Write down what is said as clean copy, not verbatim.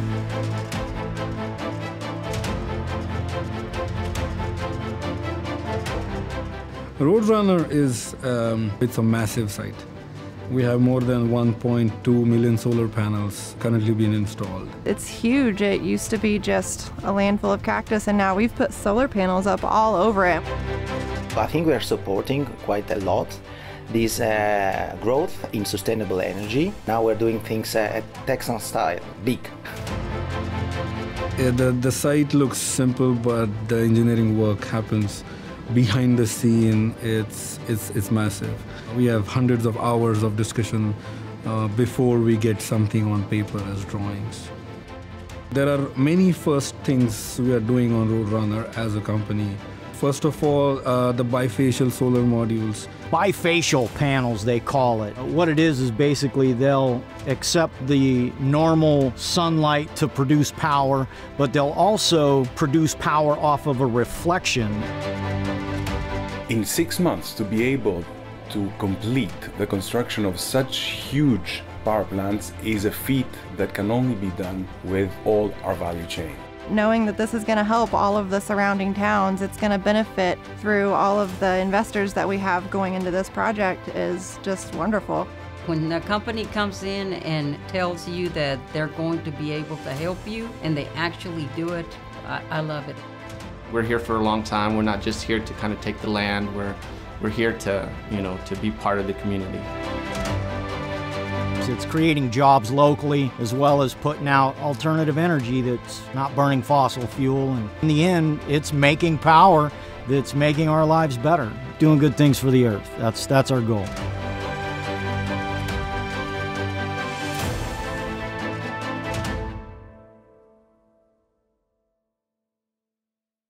Roadrunner is it's a massive site. We have more than 1.2 million solar panels currently being installed. It's huge. It used to be just a land full of cactus, and now we've put solar panels up all over it. I think we are supporting quite a lot this growth in sustainable energy. Now we're doing things at Texan style, big. The site looks simple, but the engineering work happens behind the scene. It's massive. We have hundreds of hours of discussion before we get something on paper as drawings. There are many first things we are doing on Roadrunner as a company. First of all, the bifacial solar modules. Bifacial panels, they call it. What it is basically they'll accept the normal sunlight to produce power, but they'll also produce power off of a reflection. In 6 months, to be able to complete the construction of such huge power plants is a feat that can only be done with all our value chain. Knowing that this is going to help all of the surrounding towns, it's going to benefit through all of the investors that we have going into this project is just wonderful. When a company comes in and tells you that they're going to be able to help you and they actually do it, I love it. We're here for a long time. We're not just here to kind of take the land. We're here to, to be part of the community. It's creating jobs locally as well as putting out alternative energy that's not burning fossil fuel. And in the end, it's making power that's making our lives better, doing good things for the earth. That's our goal.